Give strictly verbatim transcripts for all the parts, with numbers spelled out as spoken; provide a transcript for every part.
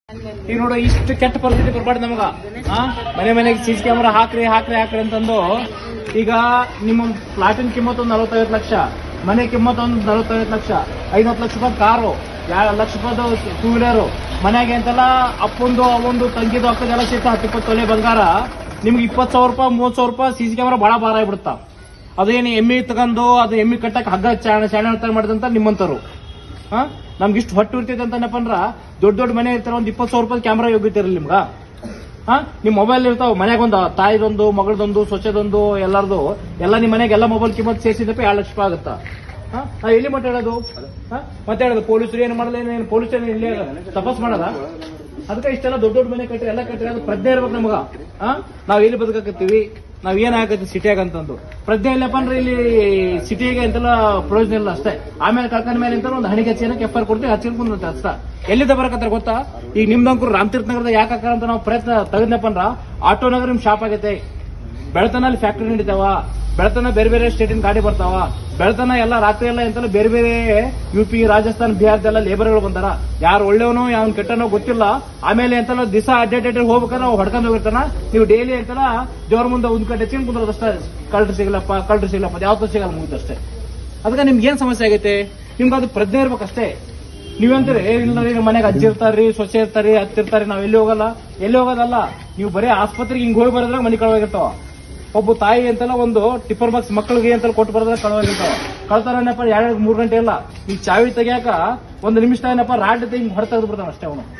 ಈಗ ನೋಡು ಇಷ್ಟು ಕೆಟ್ಟ ಪರಿಸ್ಥಿತಿ ಬರ್ಬಾರ್ದು ನಮಗ. ಮನೆ ಮನೆಗೆ ಸಿಸಿ ಕ್ಯಾಮೆರಾ ಹಾಕ್ರಿ ಹಾಕ್ರಿ ಹಾಕ್ರಿ ಅಂತಂದು ಈಗ ನಿಮ್ಮ ಫ್ಲಾಟಿನ ಕಿಮ್ಮತ್ ಒಂದು ನಲವತ್ತೈವತ್ತು ಲಕ್ಷ, ಮನೆ ಕಿಮ್ಮತ್ ಒಂದು ನಲವತ್ತೈವತ್ತು ಲಕ್ಷ, ಐವತ್ತು ಲಕ್ಷ ರೂಪಾಯಿ ಕಾರು, ಎರಡು ಲಕ್ಷ ರೂಪಾಯಿ ಟೂ ವೀಲರು, ಮನೆಗೆ ಅಂತೆಲ್ಲ ಅಪ್ಪೊಂದು ಅವೊಂದು ತಂಗಿದು ಅಕ್ಕದೆಲ್ಲ ಸಿಕ್ಕ ಹತ್ತು ಇಪ್ಪತ್ತು ತೊಲೆ ಬಂಗಾರ, ನಿಮ್ಗೆ ಇಪ್ಪತ್ತು ಸಾವಿರ ರೂಪಾಯಿ ಮೂವತ್ತು ಸಾವಿರ ರೂಪಾಯಿ ಸಿಸಿ ಕ್ಯಾಮೆರಾ ಬಹಳ ಭಾರ ಆಗ್ಬಿಡುತ್ತಾ. ಅದೇನು ಎಮ್ಮಿ ತಗೊಂಡು ಅದು ಎಮ್ಮಿ ಕಟ್ಟಕ್ಕೆ ಹಗ್ಗ ಚಾಣ ಚಾಣ ಮಾಡಿದಂತ ನಿಮ್ಮಂತರು. ಹಾ ನಮ್ಗೆ ಇಷ್ಟು ಹೊಟ್ಟು ಇರ್ತೈತೆ ಅಂತನಪ್ಪ ಅಂದ್ರ ದೊಡ್ಡ ದೊಡ್ಡ ಮನೆ ಇರ್ತಾರ ಒಂದ್ ಇಪ್ಪತ್ತು ಸಾವಿರ ರೂಪಾಯಿ ಕ್ಯಾಮ್ರಾ ಯೋಗ್ಯತಿರಲಿ ನಿಮ್ಗ. ಹಾ ನಿಮ್ ಮೊಬೈಲ್ ಇರ್ತಾವ ಮನ್ಯಾಗ ಒಂದು ತಾಯಿದೊಂದು ಮಗಳದೊಂದು ಸ್ವಚ್ಛದೊಂದು ಎಲ್ಲರದು ಎಲ್ಲ ನಿಮ್ ಮನೆಗೆ ಎಲ್ಲ ಮೊಬೈಲ್ ಕಿಮ್ಮತ್ ಸೇರಿಸಿದಪ್ಪ ಎರಡು ಲಕ್ಷ ರೂಪಾಯಿ ಆಗುತ್ತಾ. ಹಾ ನಾವ್ ಎಲ್ಲಿ ಮಾತಾಡೋದು ಮಾತಾಡೋದು ಪೊಲೀಸರು ಏನು ಮಾಡಲ್ಲ, ಏನು ಪೊಲೀಸ್ ಇಲ್ಲಿ ತಪಾಸ್ ಮಾಡಲ್ಲ. ಅದಕ್ಕೆ ಇಷ್ಟೆಲ್ಲ ದೊಡ್ಡ ದೊಡ್ಡ ಮನೆ ಕಟ್ಟಿ ಎಲ್ಲ ಕಟ್ಟಿ ಅದು ಪ್ರಜ್ಞೆ ಇರ್ಬೇಕು ನಮಗ. ಹಾ ನಾವ್ ಎಲ್ಲಿ ಬದುಕಾಕತ್ತೀವಿ, ನಾವ್ ಏನ್ ಆಗತ್ತೆ ಸಿಟಿಯಾಗ ಅಂತಂದು ಪ್ರಜ್ಞೆ ಇಲ್ಲಪ್ಪ ಅಂದ್ರೆ ಇಲ್ಲಿ ಸಿಟಿಗೆ ಅಂತೆಲ್ಲ ಪ್ರಯೋಜನ ಇಲ್ಲ ಅಷ್ಟೇ. ಆಮೇಲೆ ಕಳ್ಕೊಂಡ ಮೇಲೆ ಅಂತ ಒಂದು ಹಣಿಗೆ ಹಚ್ಚಿ ಎಫ್ ಆರ್ ಕೊಡ್ತೀವಿ ಹಚ್ಚಿಕೊಂಡು ಅಷ್ಟ ಎಲ್ಲಿಂದ ಬರಕತ್ತಾರ ಗೊತ್ತಾ. ಈಗ ನಿಮ್ದಂಕರು ರಾಮತೀರ್ಥ ನಗರದ ಯಾಕೆ ಹಾಕಾರ ಅಂತ ನಾವು ಪ್ರಯತ್ನ ತೆಗೆದ್ನಪ್ಪ ಅಂದ್ರ ಆಟೋ ನಗರ ನಿಮ್ ಶಾಪ್ ಆಗೈತೆ, ಬೆಳತನ ಅಲ್ಲಿ ಫ್ಯಾಕ್ಟರಿ ನಡೀತಾವ, ಬೆಳತನ ಬೇರೆ ಬೇರೆ ಸ್ಟೇಟಿನ ಗಾಡಿ ಬರ್ತಾವ, ಬೆಳತನ ಎಲ್ಲ ರಾತ್ರಿ ಎಲ್ಲ ಎಂತೆಲ್ಲ ಬೇರೆ ಬೇರೆ ಯು ಪಿ ರಾಜಸ್ಥಾನ್ ಬಿಹಾರದೆಲ್ಲ ಲೇಬರ್ಗಳು ಬಂದಾರ. ಯಾರು ಒಳ್ಳೆಯವನೋ ಯಾವನ್ ಕೆಟ್ಟನೋ ಗೊತ್ತಿಲ್ಲ. ಆಮೇಲೆ ಎಂತೆಲ್ಲ ದಿವಸ ಅಡ್ಡೇಟ್ ಅಡ್ಡೇಟ್ ಹೋಗ್ಬೇಕಾದ್ರೆ ನಾವು ಹೊಡ್ಕೊಂಡು ಹೋಗಿರ್ತಾನ. ನೀವು ಡೈಲಿ ಎಂತೆಲ್ಲ ಜೋರ್ ಮುಂದೆ ಒಂದ್ ಕಡೆ ಹೆಚ್ಚಿನ ಕುಂದ್ರದಷ್ಟೇ, ಕಳ್ರು ಸಿಗಲಪ್ಪ ಕಳ್ರು ಸಿಗಲಪ್ಪ ಯಾವತ್ತೂ ಸಿಗಲ್ಲ ಮುಗಿದಷ್ಟೇ. ಅದಕ್ಕೆ ನಿಮ್ಗೆ ಏನ್ ಸಮಸ್ಯೆ ಆಗೈತೆ, ನಿಮ್ಗೆ ಅದು ಪ್ರಜ್ಞೆ ಇರ್ಬೇಕಷ್ಟೇ. ನೀವಂತೀರಿ ಇಲ್ಲ ಈಗ ಮನೆಗೆ ಅಜ್ಜಿ ಇರ್ತಾರ್ರಿ, ಸೊಸೆ ಇರ್ತಾರಿ, ಹತ್ತಿರ್ತಾರಿ, ನಾವ್ ಎಲ್ಲಿ ಹೋಗಲ್ಲ. ಎಲ್ಲಿ ಹೋಗೋದಲ್ಲ, ನೀವು ಬರೀ ಆಸ್ಪತ್ರೆಗೆ ಹಿಂಗ್ ಹೋಗಿ ಬರೋದ್ರಾಗ ಮನೆ ಕಳವಾಗಿರ್ತಾವ. ಒಬ್ಬ ತಾಯಿ ಅಂತೆಲ್ಲ ಒಂದು ಟಿಪ್ಪರ್ ಬಾಕ್ಸ್ ಮಕ್ಕಳಿಗೆ ಅಂತ ಕೊಟ್ಟು ಬರೋದ್ರ ಕಳವಾಗಿರ್ತಾವ. ಕಳ್ತಾರನಪ್ಪ ಎರಡು ಮೂರ್ ಗಂಟೆ ಇಲ್ಲ, ಈ ಚಾವಿ ತೆಗಿಯಾಕ ಒಂದು ನಿಮಿಷ ಏನಪ್ಪ ರಾಡ್ ಹಿಂಗ್ ಹೊರ ತೆಗೆದು ಬಿಡ್ತಾನ ಅಷ್ಟೇ ಅವನು.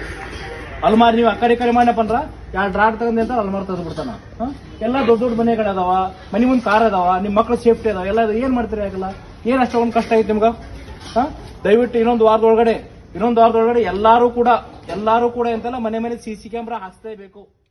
ಅಲ್ಮಾರಿ ನೀವು ಅಕ್ಕಡಿ ಕಡೆ ಮಾಡಪ್ಪ ಅಂದ್ರ ಎರಡು ರಾಡ್ ತಗೊಂಡ್ ಅಂತ ಅಲ್ಮಾರಿ ತೆಗೆದು ಬಿಡ್ತಾನ. ಎಲ್ಲ ದೊಡ್ಡ ದೊಡ್ಡ ಮನೆಗಳು ಅದಾವ, ಮನೆ ಮುಂದ್ ಕಾರ್ ಅದಾವ, ನಿಮ್ ಮಕ್ಳ ಸೇಫ್ಟಿ ಅದಾವ, ಎಲ್ಲ ಏನ್ ಮಾಡ್ತೀರಿ ಆಗಲ್ಲ. ಏನ್ ಅಷ್ಟೊಂದು ಕಷ್ಟ ಐತಿ ನಿಮ್ಗ. ಹಾ ದಯವಿಟ್ಟು ಇನ್ನೊಂದು ವಾರದೊಳಗಡೆ ಇನ್ನೊಂದು ವಾರದೊಳಗಡೆ ಎಲ್ಲಾರು ಕೂಡ ಎಲ್ಲಾರು ಕೂಡ ಅಂತೆಲ್ಲ ಮನೆ ಮನೆ ಸಿಸಿ ಕ್ಯಾಮ್ರಾ ಹಾಕ್ಸಲೇಬೇಕು.